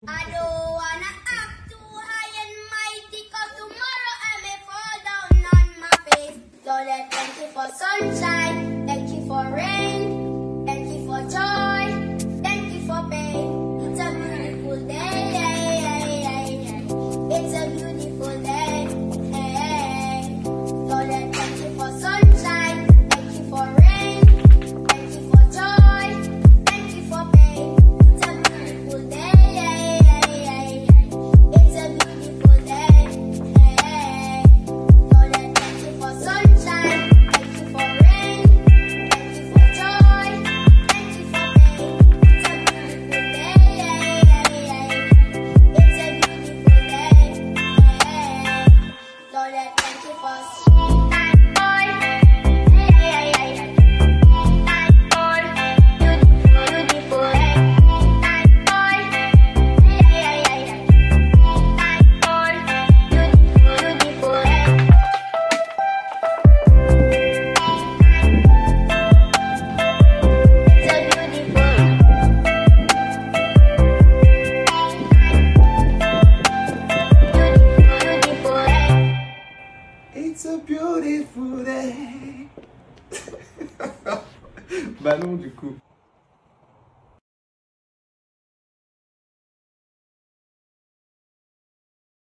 I don't wanna act too high and mighty, cause tomorrow I may fall down on my face. Lord, I thank you for sunshine, thank you for rain, thank you for joy, thank you for pain. It's a beautiful day, it's a beautiful day. Lord, I thank you for sunshine, thank you for rain, thank you for joy, thank you for pain. It's a beautiful day. It's a beautiful day. Bah non, du coup.